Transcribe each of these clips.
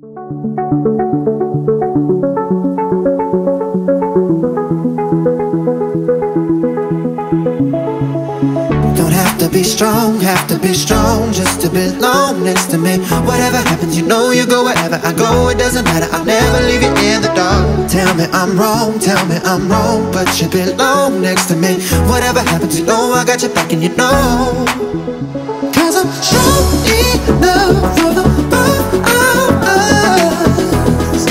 Don't have to be strong just to belong next to me. Whatever happens, you know you go wherever I go. It doesn't matter, I'll never leave you in the dark. Tell me I'm wrong, but you belong next to me. Whatever happens, you know I got your back and you know. 'Cause I'm strong enough for the both of us.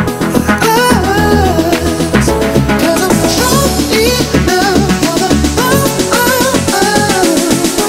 'Cause I'm strong enough for the both of us.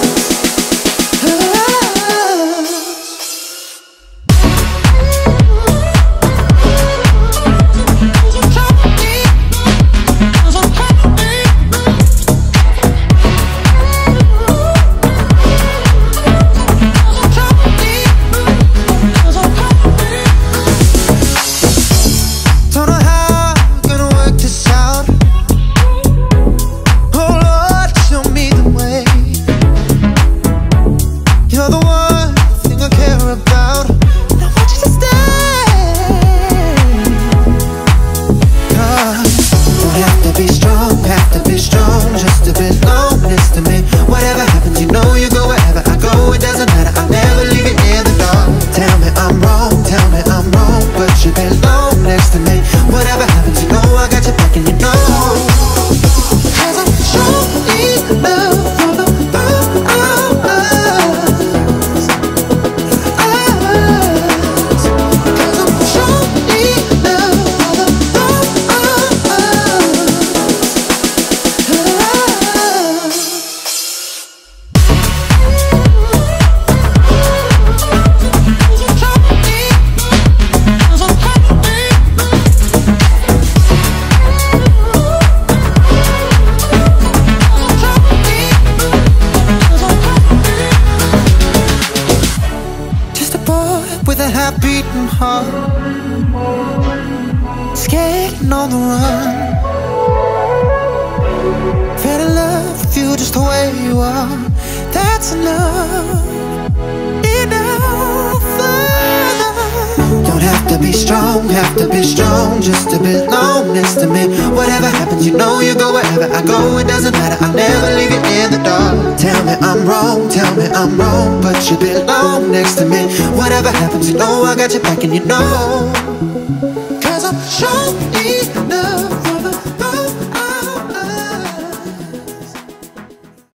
With a half-beaten heart, skating on the run. Fell in love with you just the way you are. That's enough, enough. Don't have to be strong just to belong next to me. Whatever happens, you know you go wherever I go. It doesn't matter, I'll never leave you in the dark. Tell me I'm wrong, but you belong next to me. Whatever happens, you know I got your back and you know. 'Cause I'm strong